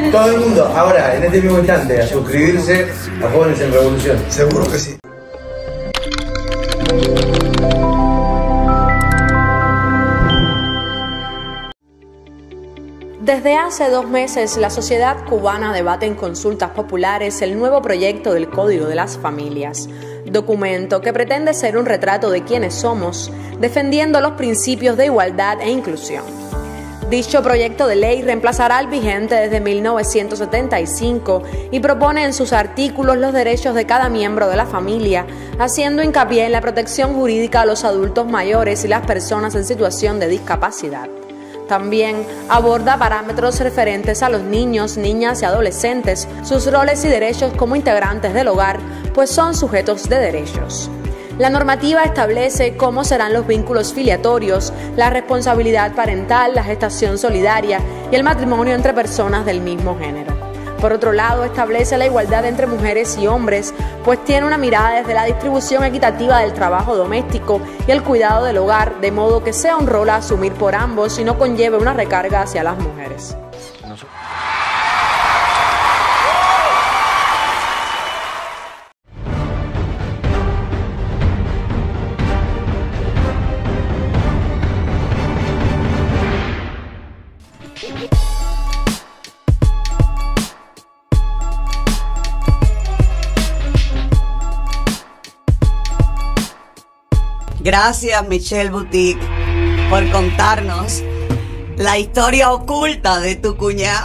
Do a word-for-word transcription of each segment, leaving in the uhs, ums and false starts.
todo el mundo ahora, en este mismo instante, a suscribirse a Jóvenes en Revolución. Seguro que sí. Desde hace dos meses, la sociedad cubana debate en consultas populares el nuevo proyecto del Código de las Familias, documento que pretende ser un retrato de quiénes somos, defendiendo los principios de igualdad e inclusión. Dicho proyecto de ley reemplazará al vigente desde mil novecientos setenta y cinco y propone en sus artículos los derechos de cada miembro de la familia, haciendo hincapié en la protección jurídica a los adultos mayores y las personas en situación de discapacidad. También aborda parámetros referentes a los niños, niñas y adolescentes, sus roles y derechos como integrantes del hogar, pues son sujetos de derechos. La normativa establece cómo serán los vínculos filiatorios, la responsabilidad parental, la gestación solidaria y el matrimonio entre personas del mismo género. Por otro lado, establece la igualdad entre mujeres y hombres, pues tiene una mirada desde la distribución equitativa del trabajo doméstico y el cuidado del hogar, de modo que sea un rol a asumir por ambos y no conlleve una recarga hacia las mujeres. Gracias, Michelle Boutique, por contarnos la historia oculta de tu cuñada.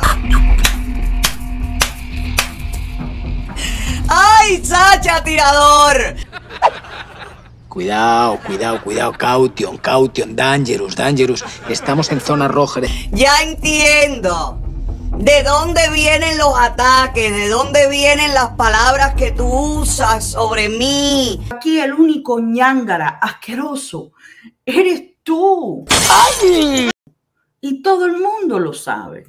¡Ay, Sacha, tirador! Cuidado, cuidado, cuidado, caution, caution, dangerous, dangerous. Estamos en zona roja. Ya entiendo. ¿De dónde vienen los ataques? ¿De dónde vienen las palabras que tú usas sobre mí? Aquí el único ñángara asqueroso eres tú. ¡Ay! Y todo el mundo lo sabe.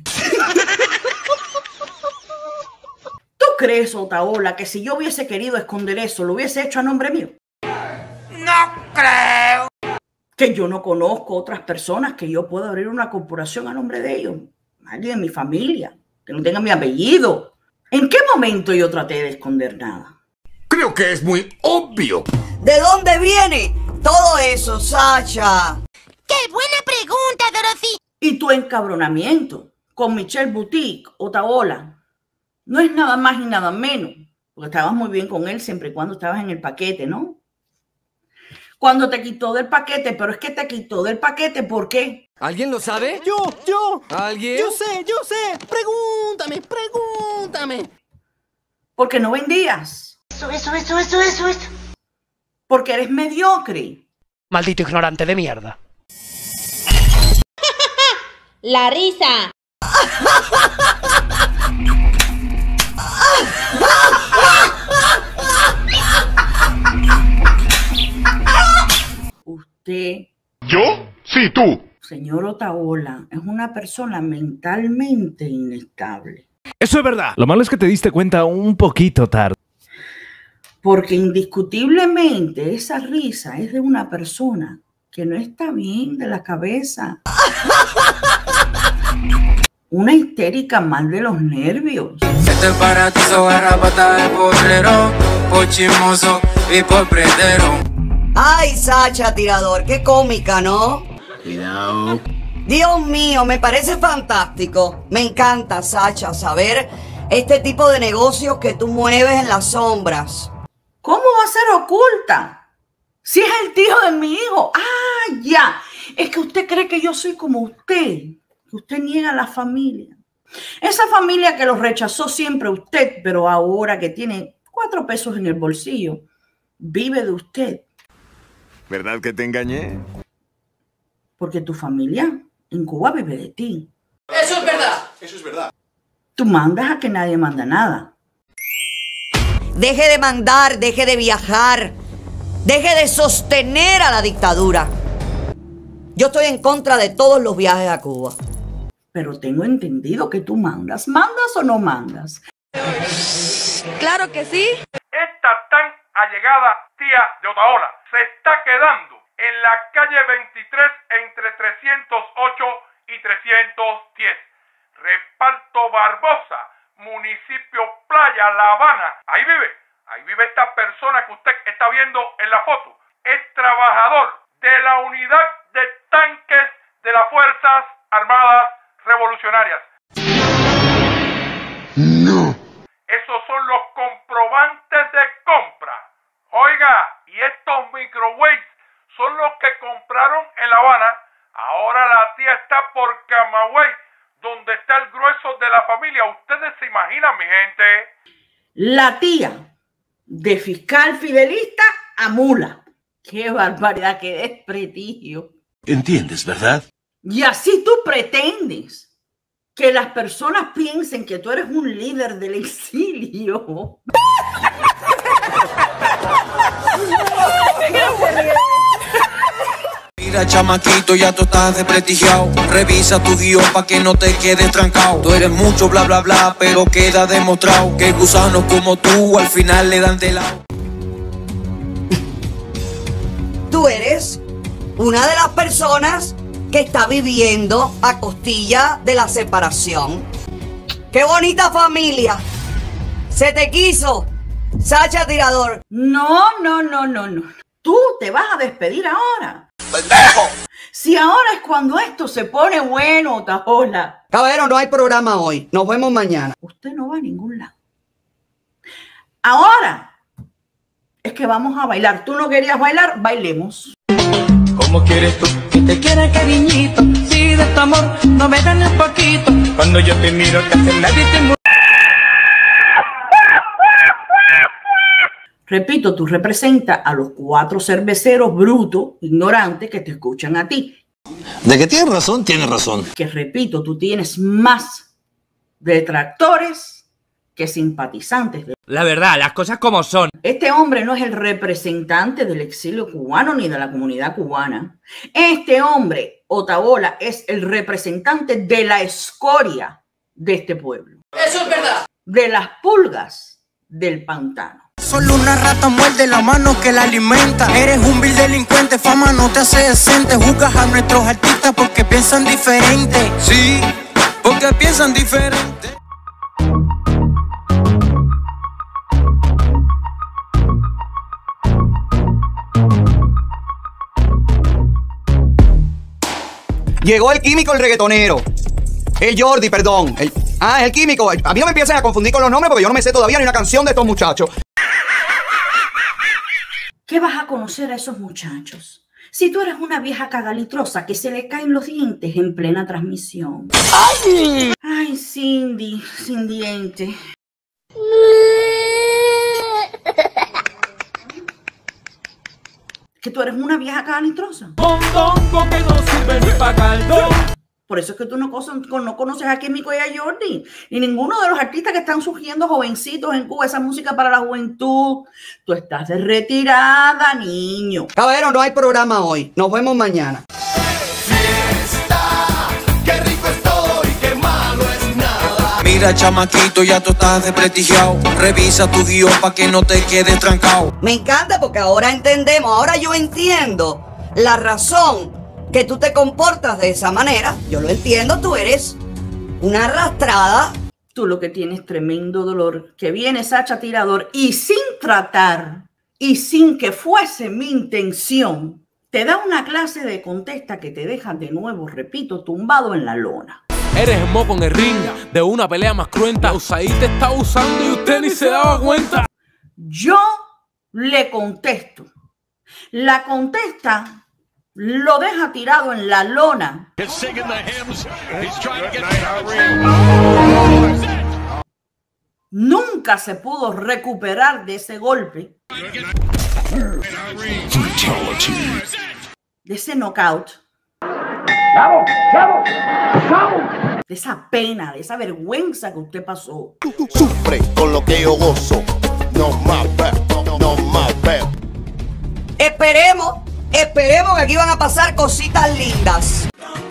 ¿Tú crees, Otaola, que si yo hubiese querido esconder eso, lo hubiese hecho a nombre mío? No creo. Que yo no conozco otras personas que yo pueda abrir una corporación a nombre de ellos. Nadie de mi familia, que no tenga mi apellido. ¿En qué momento yo traté de esconder nada? Creo que es muy obvio. ¿De dónde viene todo eso, Sacha? ¡Qué buena pregunta, Dorothy! Y tu encabronamiento con Michelle Boutique, Otaola, no es nada más y nada menos, porque estabas muy bien con él siempre y cuando estabas en el paquete, ¿no? Cuando te quitó del paquete, pero es que te quitó del paquete, ¿por qué? ¿Alguien lo sabe? Yo, yo. ¿Alguien? Yo sé, yo sé. Pregúntame, pregúntame. Porque no vendías. Eso, eso, eso, eso, eso, eso. Porque eres mediocre. Maldito ignorante de mierda. La risa. Usted... ¿Yo? Sí, tú. Señor Otaola, es una persona mentalmente inestable. Eso es verdad. Lo malo es que te diste cuenta un poquito tarde. Porque indiscutiblemente esa risa es de una persona que no está bien de la cabeza. Una histérica mal de los nervios. Este paratizo garrapata de potrero, por chismoso y por prendero. Ay, Sacha, tirador, qué cómica, ¿no? Cuidado. Dios mío, me parece fantástico. Me encanta, Sacha, saber este tipo de negocios que tú mueves en las sombras. ¿Cómo va a ser oculta? Si es el tío de mi hijo. Ah, ya. Es que usted cree que yo soy como usted. Que usted niega a la familia. Esa familia que lo rechazó siempre usted, pero ahora que tiene cuatro pesos en el bolsillo, vive de usted. ¿Verdad que te engañé? Porque tu familia en Cuba vive de ti. Eso es verdad. Eso es verdad. Tú mandas a que nadie manda nada. Deje de mandar, deje de viajar, deje de sostener a la dictadura. Yo estoy en contra de todos los viajes a Cuba. Pero tengo entendido que tú mandas. ¿Mandas o no mandas? Claro que sí. Esta tan allegada tía de Otaola se está quedando en la calle veintitrés entre trescientos ocho y trescientos diez. Repito. Esparto Barbosa, municipio Playa, La Habana. Ahí vive, ahí vive esta persona que usted está viendo en la foto. Es trabajador de la unidad de tanques de las Fuerzas Armadas Revolucionarias. No. Esos son los comprobantes de compra. Oiga, y estos microwaves son los que compraron en La Habana. Ahora la tía está por Camagüey, donde está el grueso de la familia. Ustedes se imaginan, mi gente. La tía de fiscal fidelista a mula. ¡Qué barbaridad, qué desprestigio! ¿Entiendes, verdad? Y así tú pretendes que las personas piensen que tú eres un líder del exilio. Mira, chamaquito, ya tú estás desprestigiado. Revisa tu guión pa' que no te quedes trancado. Tú eres mucho bla bla bla, pero queda demostrado que gusanos como tú al final le dan de lado. Tú eres una de las personas que está viviendo a costilla de la separación. ¡Qué bonita familia! Se te quiso, Sacha Tirador. No, no, no, no, no. Tú te vas a despedir ahora. ¡Pendejo! Si ahora es cuando esto se pone bueno, Otaola. Caballero, no hay programa hoy. Nos vemos mañana. Usted no va a ningún lado. Ahora es que vamos a bailar. Tú no querías bailar, bailemos. ¿Cómo quieres tú que te quiera, cariñito? Si de tu amor no me dan un poquito. Cuando yo te miro casi nadie te muere. Repito, tú representas a los cuatro cerveceros brutos, ignorantes, que te escuchan a ti. De que tienes razón, tienes razón. Que repito, tú tienes más detractores que simpatizantes. La verdad, las cosas como son. Este hombre no es el representante del exilio cubano ni de la comunidad cubana. Este hombre, Otaola, es el representante de la escoria de este pueblo. Eso es verdad. De las pulgas del pantano. Solo una rata muerde la mano que la alimenta. Eres un vil delincuente, fama no te hace decente. Juzgas a nuestros artistas porque piensan diferente. Sí, porque piensan diferente. Llegó el químico, el reggaetonero. El Jordi, perdón. El, ah, es el químico. A mí no me empiecen a confundir con los nombres porque yo no me sé todavía ni una canción de estos muchachos. ¿Qué vas a conocer a esos muchachos? Si tú eres una vieja cagalitrosa que se le caen los dientes en plena transmisión. ¡Ay! Ay, Cindy, sin dientes. Que tú eres una vieja cagalitrosa. Mondongo que no sirve ni pa' caldo. Por eso es que tú no, no conoces a Químico y a Jordi, ni ninguno de los artistas que están surgiendo jovencitos en Cuba, esa música para la juventud. Tú estás de retirada, niño. Caballero, no hay programa hoy. Nos vemos mañana. Fiesta, qué rico es todo y qué malo es nada. Mira, chamaquito, ya tú estás desprestigiado. Revisa tu guión pa' que no te quedes trancado. Me encanta porque ahora entendemos, ahora yo entiendo la razón que tú te comportas de esa manera. Yo lo entiendo, tú eres una arrastrada. Tú lo que tienes tremendo dolor, que viene Sacha Tirador y sin tratar y sin que fuese mi intención, te da una clase de contesta que te deja de nuevo, repito, tumbado en la lona. Eres el moco en el ring de una pelea más cruenta. Usaí te está usando y usted ni se daba cuenta. Yo le contesto. La contesta lo deja tirado en la lona. Nunca se pudo recuperar de ese golpe. De ese knockout. De esa pena, de esa vergüenza que usted pasó. Sufre con lo que yo gozo. No más, no, no más. Esperemos, esperemos que aquí van a pasar cositas lindas.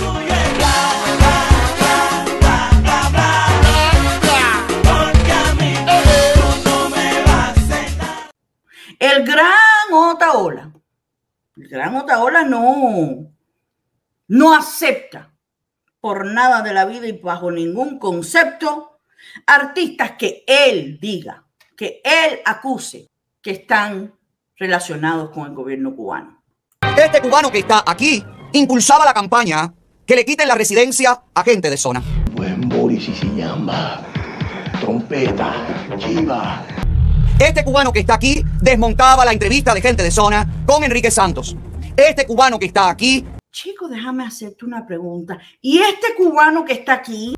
El gran Otaola, el gran Otaola no, no acepta por nada de la vida y bajo ningún concepto artistas que él diga, que él acuse que están relacionados con el gobierno cubano. Este cubano que está aquí impulsaba la campaña que le quiten la residencia a gente de zona. Buen Boris y se llama trompeta, chiva. Este cubano que está aquí desmontaba la entrevista de gente de zona con Enrique Santos. Este cubano que está aquí... Chico, déjame hacerte una pregunta. ¿Y este cubano que está aquí?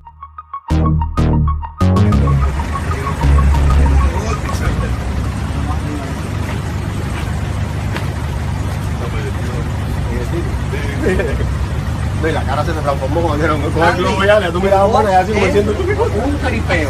De la cara se te transformó con el globo ya, le tú mirabas mano y así como diciendo un caripeo.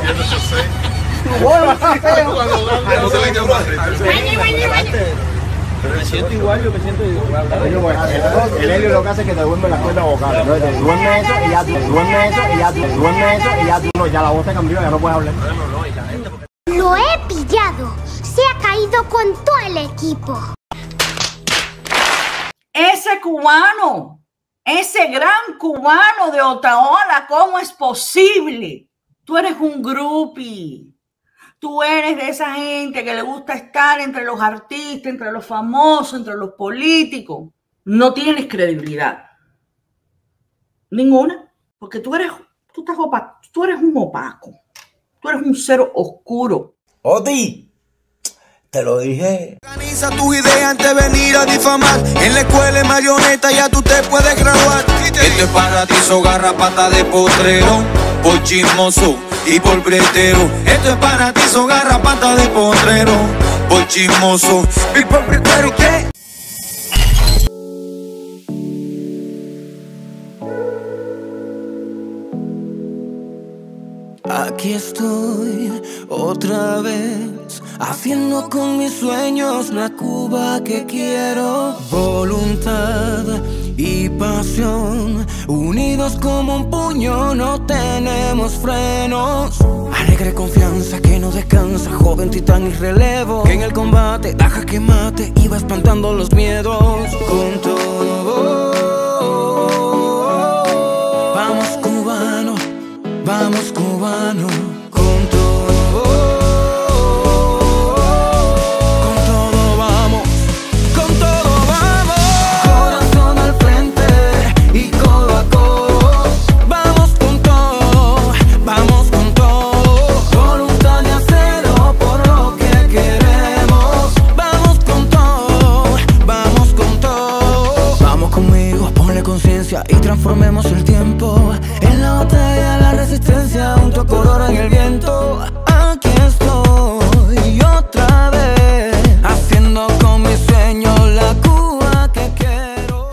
Me siento igual, yo me siento igual. El helio lo que hace es que te duerme las cuerdas vocales. Entonces te duerme eso y ya tú, duerme eso y ya tú, duerme eso y ya tú, no, ya la voz te cambió, ya no puedes hablar. Lo he pillado. Se ha caído con todo el equipo. Ese cubano, ese gran cubano de Otaola, ¿cómo es posible? Tú eres un groupie. Tú eres de esa gente que le gusta estar entre los artistas, entre los famosos, entre los políticos. No tienes credibilidad. Ninguna. Porque tú eres, tú estás opaco, tú eres un opaco. Tú eres un ser oscuro. Oti, te lo dije. Organiza tu idea antes de venir a difamar. En la escuela es marioneta, ya tú te puedes graduar. Esto es para ti, so garrapata de potrero, por chismoso y por bretero. Esto es para ti, so garrapata de potrero, por chismoso y por bretero. ¿Qué? Aquí estoy otra vez, haciendo con mis sueños la Cuba que quiero. Voluntad y pasión, unidos como un puño, no tenemos frenos. Alegre confianza que no descansa, joven titán y relevo, que en el combate deja que mate y va espantando los miedos. Con todo, vamos cubano, vamos cubano, con todo, con todo vamos, con todo vamos. Corazón al frente y codo a codo, vamos con todo, vamos con todo. Voluntad de acero por lo que queremos, vamos con todo, vamos con todo. Vamos conmigo, ponle conciencia y transformemos el tiempo. En la batalla la resistencia junto a Corona en el viento. Aquí estoy otra vez, haciendo con mis sueños la Cuba que quiero.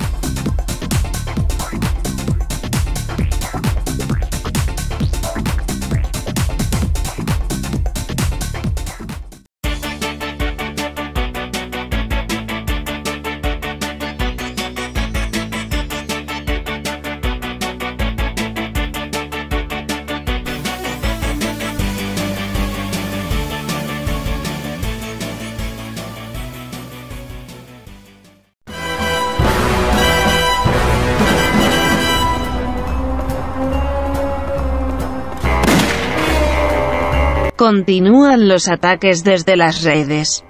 Continúan los ataques desde las redes.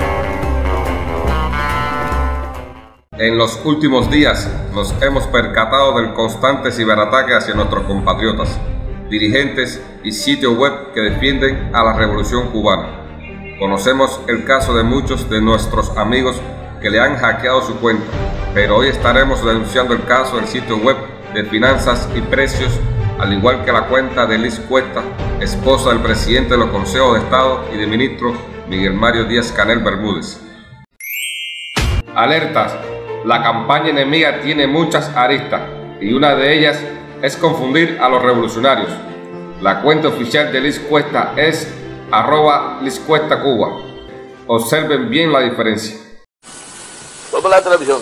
En los últimos días nos hemos percatado del constante ciberataque hacia nuestros compatriotas, dirigentes y sitios web que defienden a la revolución cubana. Conocemos el caso de muchos de nuestros amigos que le han hackeado su cuenta, pero hoy estaremos denunciando el caso del sitio web de Finanzas y Precios, al igual que la cuenta de Liz Cuesta, esposa del presidente de los consejos de Estado y de ministro Miguel Mario Díaz-Canel Bermúdez. Alertas: la campaña enemiga tiene muchas aristas y una de ellas es confundir a los revolucionarios. La cuenta oficial de Liz Cuesta es arroba Liz Cuesta Cuba. Observen bien la diferencia. Toma la televisión.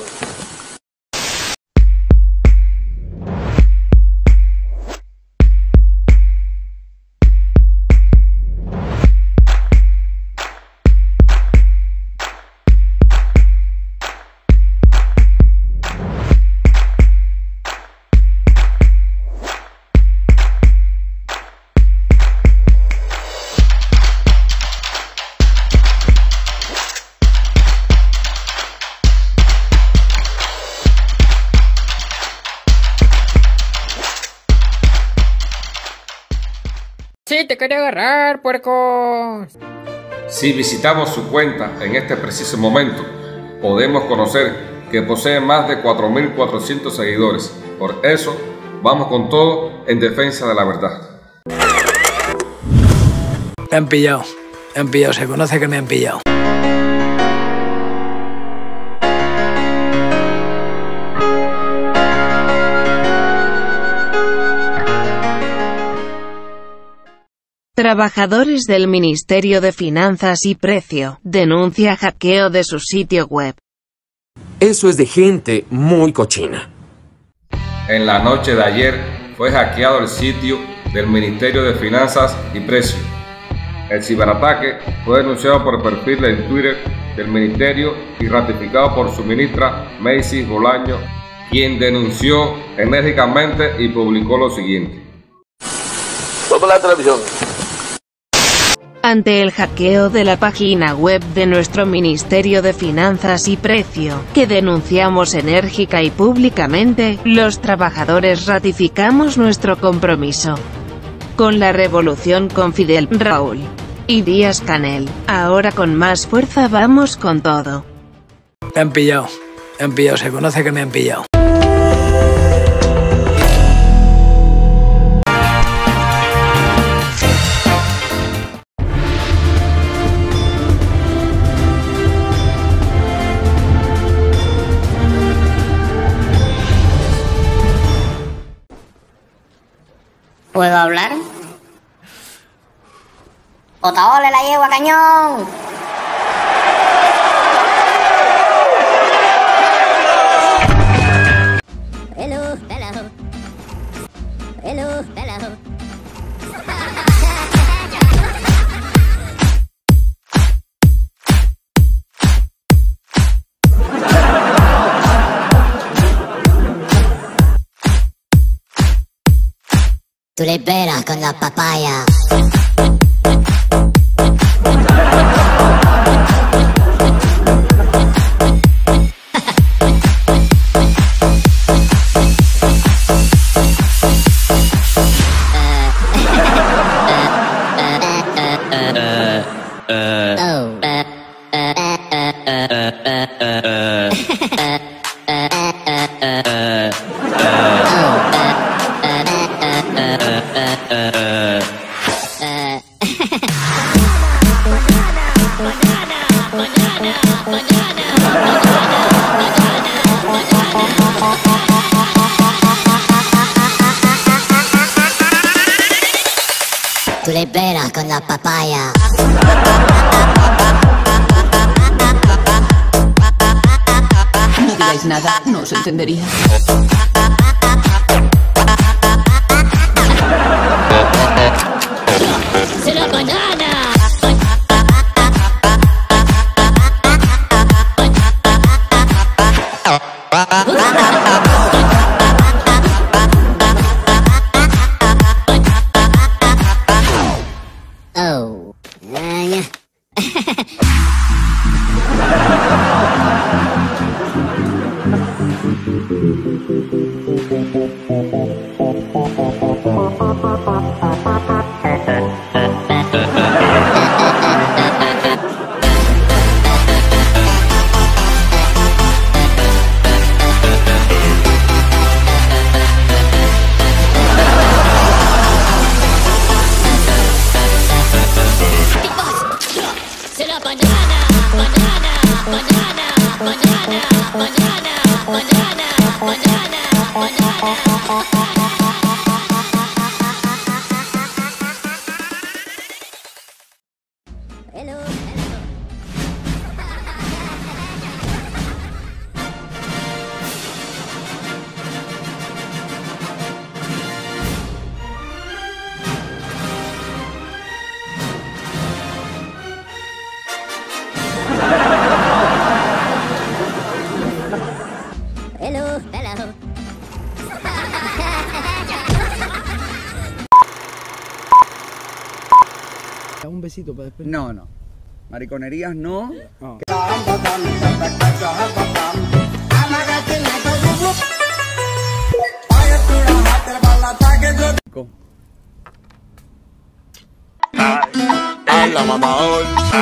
sí, te quería agarrar, puerco. Si visitamos su cuenta en este preciso momento, podemos conocer que posee más de cuatro mil cuatrocientos seguidores. Por eso, vamos con todo en defensa de la verdad. Me han pillado, me han pillado, se conoce que me han pillado. Trabajadores del Ministerio de Finanzas y Precio denuncia hackeo de su sitio web. Eso es de gente muy cochina. En la noche de ayer fue hackeado el sitio del Ministerio de Finanzas y Precio. El ciberataque fue denunciado por el perfil en Twitter del Ministerio y ratificado por su ministra Macy Bolaño, quien denunció enérgicamente y publicó lo siguiente. Toda la televisión. Ante el hackeo de la página web de nuestro Ministerio de Finanzas y Precio, que denunciamos enérgica y públicamente, los trabajadores ratificamos nuestro compromiso con la revolución con Fidel, Raúl y Díaz-Canel. Ahora con más fuerza vamos con todo. Me han pillado, me han pillado, se conoce que me han pillado. ¿Puedo hablar? ¡Otaole la yegua, cañón! Hello, hello. Hello, hello. Tú le esperas con la papaya. Tú le esperas con la papaya. No digáis nada, no os entendería. ¡Se la banana! Oh, yeah. ¡Se la banana! ¡Banana! ¡Banana! ¡Banana! ¡Banana! ¡Banana! ¡Banana! Hello, hello. Hello, hello. Un besito para después. No, no. Mariconerías no. No. la matador.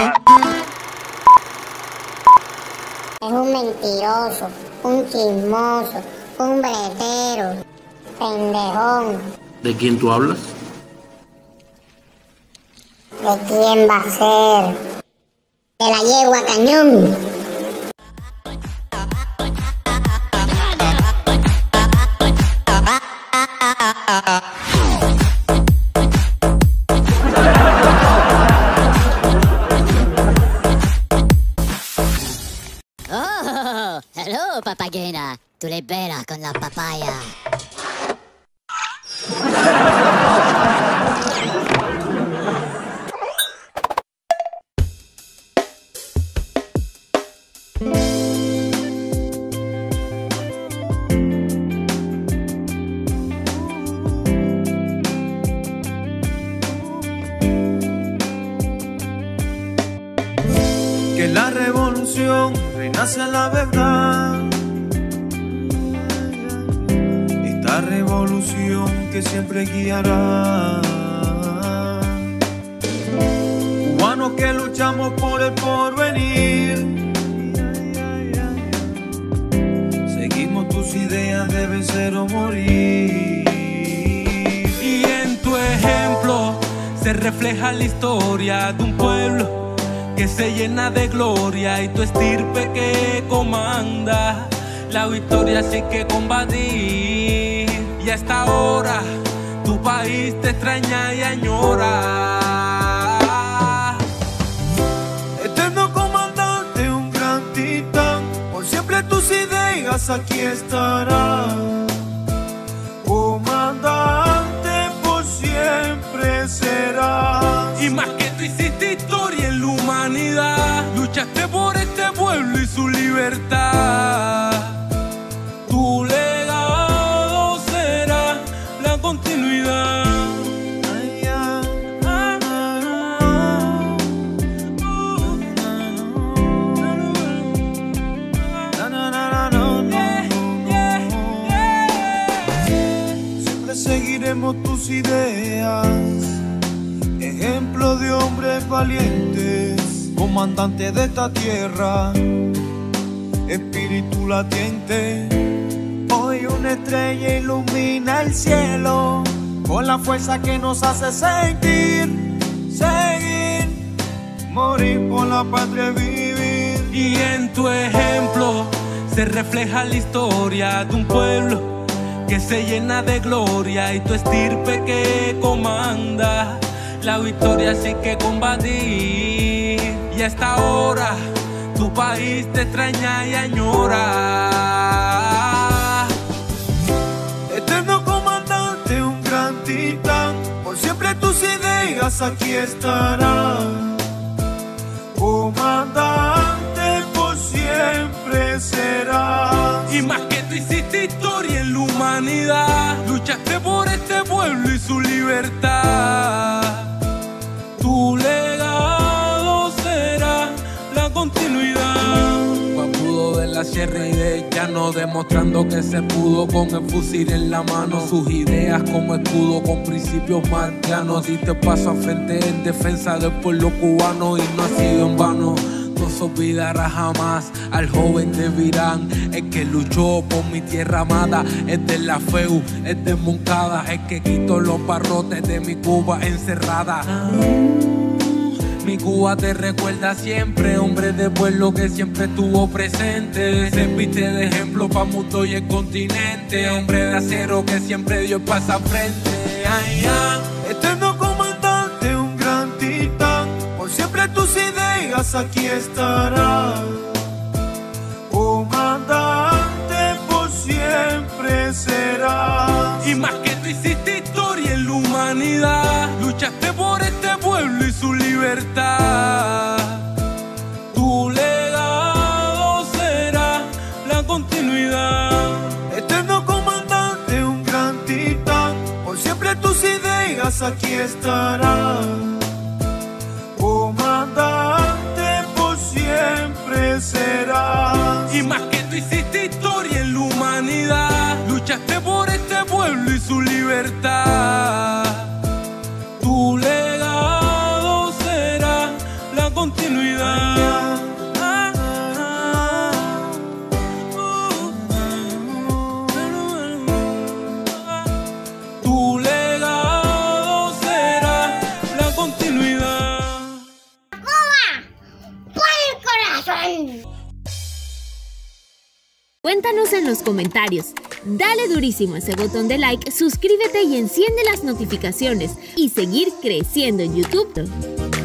Es un mentiroso, un chismoso, un bretero, pendejón. ¿De quién tú hablas? ¿De quién va a ser? De la yegua cañón. Oh, hello, papagena. Tú le verás con la papaya. Que la revolución renace la verdad. Esta revolución que siempre guiará. Cubanos que luchamos por el porvenir. Seguimos tus ideas de vencer o morir. Y en tu ejemplo se refleja la historia de un pueblo que se llena de gloria y tu estirpe que comanda. La victoria sí que combatir. Y hasta ahora tu país te extraña y añora. Eterno comandante, un gran titán, por siempre tus ideas aquí estarán. Comandante, por siempre serás. Y más que tú hiciste historia en la humanidad, luchaste por este pueblo y su libertad. Tu legado será la continuidad. Ay, ah, Ah, ah, na, na, na, no, no, yeah, yeah, yeah. Siempre seguiremos tus ideas, ejemplo de hombres valientes, comandante de esta tierra, espíritu latiente. Hoy una estrella ilumina el cielo, con la fuerza que nos hace sentir, seguir, morir por la patria vivir. Y en tu ejemplo se refleja la historia de un pueblo que se llena de gloria y tu estirpe que comanda. La victoria sí que combatir. Y hasta ahora tu país te extraña y añora. Eterno comandante, un gran titán, por siempre tus ideas aquí estarán. Comandante, por siempre serás. Y más que tú hiciste historia en la humanidad, luchaste por este pueblo y su libertad. Tu legado será la continuidad. Papudo de la sierra y de llano, demostrando que se pudo con el fusil en la mano. Sus ideas como escudo con principios marcianos. Diste paso a frente en defensa del pueblo cubano y no ha sido en vano. No se olvidará jamás al joven de Virán, el que luchó por mi tierra amada. Es de la F E U, es de Moncada, el que quitó los barrotes de mi Cuba encerrada. Mi Cuba te recuerda siempre, hombre de pueblo que siempre estuvo presente. Serviste de ejemplo para mundo y el continente, hombre de acero que siempre dio el paso al frente. Ay, ay. Eterno comandante, un gran titán, por siempre tus ideas aquí estarán. Comandante, por siempre serás. Y más que tú hiciste historia en la humanidad, luchaste por este pueblo y su libertad. Tu legado será la continuidad. Eterno comandante, un gran titán, por siempre tus ideas aquí estarán. Comandante, por siempre serás. Y más que tú hiciste historia en la humanidad, luchaste por este pueblo y su libertad. Tu legado será Cuéntanos en los comentarios. Dale durísimo a ese botón de like, suscríbete y enciende las notificaciones y seguir creciendo en YouTube.